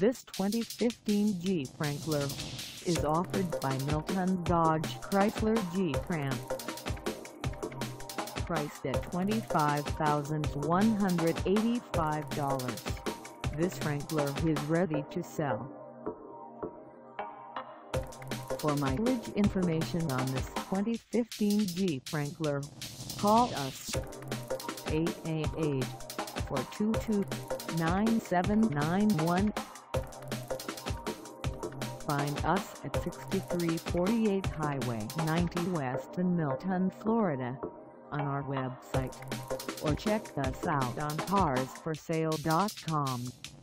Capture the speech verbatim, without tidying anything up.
This twenty fifteen Jeep Wrangler is offered by Milton Dodge Chrysler Jeep Ram. Priced at twenty-five thousand one hundred eighty-five dollars, this Wrangler is ready to sell. For mileage information on this twenty fifteen Jeep Wrangler, call us eight eight eight, four two two, nine seven nine one. Find us at sixty-three forty-eight Highway ninety West in Milton, Florida, on our website, or check us out on cars for sale dot com.